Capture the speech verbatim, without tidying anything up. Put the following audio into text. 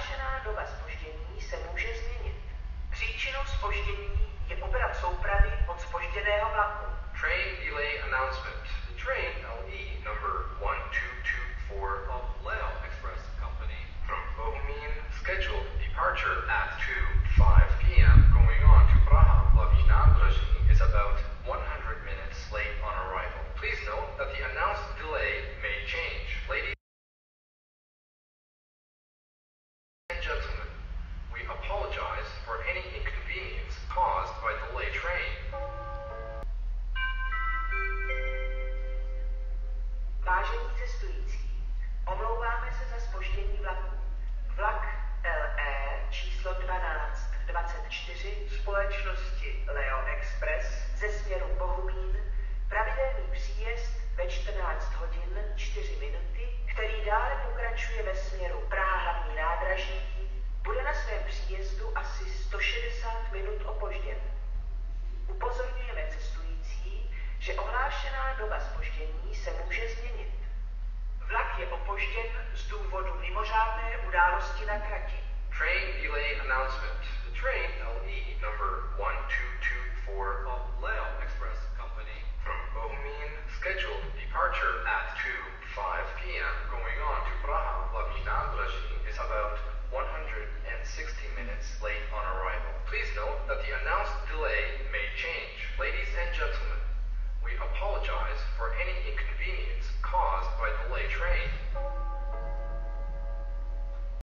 Ohlášená doba zpoždění se může změnit. Příčinou zpoždění je obrat soupravy od zpožděného vlaku. Train delay announcement. The train L E number one two two four of Leo Express Company from Bohumín scheduled departure at two five p m going on to Praha hlavní nádraží is about one hundred minutes late on arrival. Please note that the announced delay may change. Ladies and gentlemen, we apologize for any inconvenience caused by the delayed train. Vážení cestující, omlouváme se za zpoždění vlaku. Vlak L E číslo dvanáct dvacet čtyři společnosti Leo Express ze směru Bohumín, pravidelný příjezd ve čtrnáct hodin čtyři minuty, který dále pokračuje ve směru Praha hlavní nádraží, bude na svém příjezdu asi sto šedesát minut opožděn. Upozorňujeme cestující, že ohlášená doba zpoždění se může změnit. Vlak je opožděn z důvodu mimořádné události na trati. Train delay announcement. The train L E number one two two four of Leo Express Company from Bohumín scheduled departure at two five p m going on to Praha hlavní nádraží is about